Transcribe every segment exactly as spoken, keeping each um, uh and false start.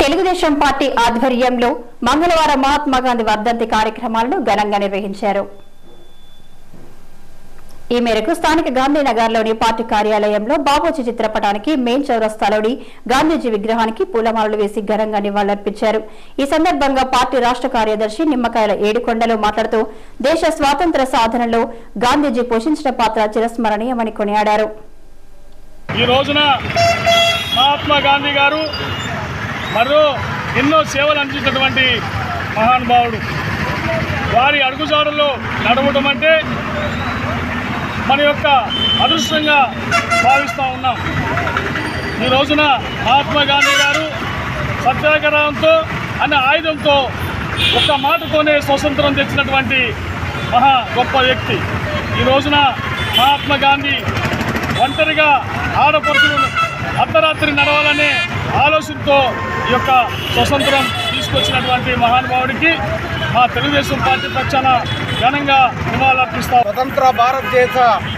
Telugu Desam party ఆధ్వర్యంలో మంగళవారం మహాత్మా గాంధీ వర్ధంతి కార్యక్రమాలను ఘనంగా నిర్వహించారు. ఈ మేరకు స్థానిక గాంధీనగర్లోని పార్టీ కార్యాలయంలో బాబూజీ చిత్రపటానికి మెయిన్ చౌరస్తాలోని గాంధీజీ విగ్రహానికి పూలమాలలు వేసి ఘనంగా నివాళులర్పించారు. ఈ సందర్భంగా పార్టీ రాష్ట్ర కార్యదర్శి నిమ్మకాయల ఏడుకొండలు మాట్లాడుతూ దేశ స్వాతంత్ర సాధనలో గాంధీజీ పోషించిన పాత్ర చిరస్మరణీయమని కొనియాడారు. ఈ రోజున మహాత్మా గాంధీ గారు మరో ఎన్నో సేవలు అందించినటువంటి మహానుభావుడు. వారి అడుగుజాడల్లో నడవడం అంటే మన యొక్క అదృష్టంగా భావిస్తూ ఉన్నాం. ఈ రోజున మహాత్మా గాంధీ గారు సత్యాగ్రహంతో అనే ఆయుధంతో ఒక్క మాటతోనే స్వతంత్రం తెచ్చినటువంటి మహా గొప్ప వ్యక్తి. ఈ రోజున మహాత్మా గాంధీ ఒంటరిగా ఆడపడుతులు అర్ధరాత్రి నడవాలనే ఆలోచనతో ఈ యొక్క స్వతంత్రం తీసుకొచ్చినటువంటి మహానుభావుడికి మా తెలుగుదేశం పార్టీ పక్షాన ఘనంగా నివాళులర్పిస్తాం. స్వతంత్ర భారతదేశ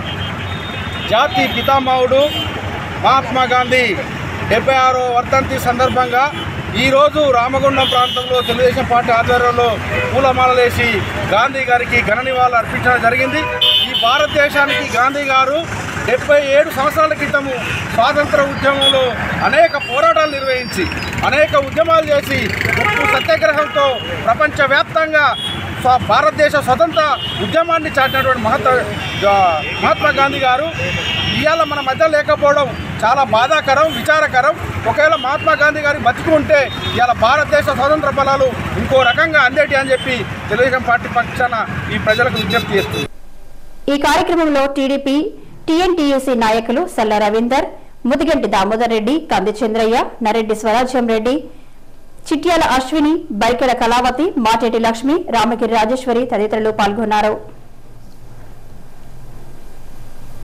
జాతి పితామహుడు మహాత్మా గాంధీ డెబ్బై ఆరో వర్ధంతి సందర్భంగా ఈరోజు రామగుండం ప్రాంతంలో తెలుగుదేశం పార్టీ ఆధ్వర్యంలో పూలమాలలేసి గాంధీ గారికి ఘన నివాళులు అర్పించడం జరిగింది. ఈ భారతదేశానికి గాంధీ గారు డెబ్బై ఏడు సంవత్సరాల క్రితము స్వాతంత్ర ఉద్యమంలో అనేక పోరాటాలు నిర్వహించి అనేక ఉద్యమాలు చేసి ఉప్పు సత్యాగ్రహంతో ప్రపంచవ్యాప్తంగా భారతదేశ స్వతంత్ర ఉద్యమాన్ని చాటినటువంటి మహత్వ మహాత్మా గాంధీ గారు ఇవాళ మన మధ్య లేకపోవడం చాలా బాధాకరం, విచారకరం. ఒకవేళ మహాత్మా గాంధీ గారి బతికి ఉంటే ఇవాళ భారతదేశ స్వతంత్ర ఫలాలు ఇంకో రకంగా అందేటి అని చెప్పి తెలుగుదేశం పార్టీ పక్షాన ఈ ప్రజలకు విజ్ఞప్తి చేస్తుంది. ఈ కార్యక్రమంలో టీడీపీ టీఎన్టీయూసీ నాయకులు సల్ల రవీందర్, ముదిగంటి దామోదర్ రెడ్డి, కంది చంద్రయ్య, నరెడ్డి స్వరాజ్యం రెడ్డి, చిట్యాల అశ్విని, బైకెల కళావతి, మాటేటి లక్ష్మి, రామగిరి రాజేశ్వరి తదితరులు పాల్గొన్నారు.